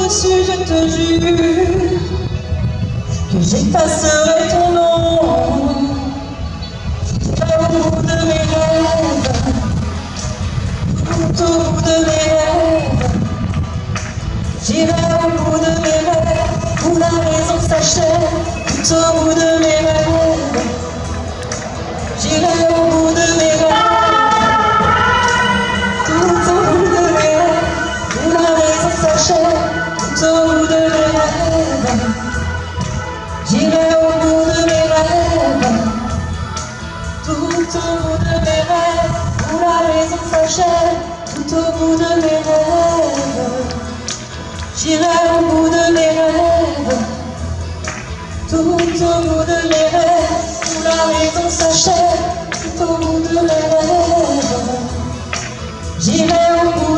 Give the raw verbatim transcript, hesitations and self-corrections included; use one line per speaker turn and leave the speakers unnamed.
dessus, je te jure que j'effacerai ton nom. J'irai au bout de mes rêves, tout au bout de mes rêves. J'irai au bout de mes rêves, où la raison s'achève, tout au bout de mes rêves. J'irai au bout de mes rêves, tout au bout de mes rêves, où la raison s'achève, tout au bout de mes rêves. J'irai au bout de mes rêves, tout au bout de mes rêves, où la raison s'achève, tout au bout de mes rêves. J'irai au bout de mes rêves, tout au bout de mes rêves, où la raison s'achève, tout au bout de mes rêves. J'irai au bout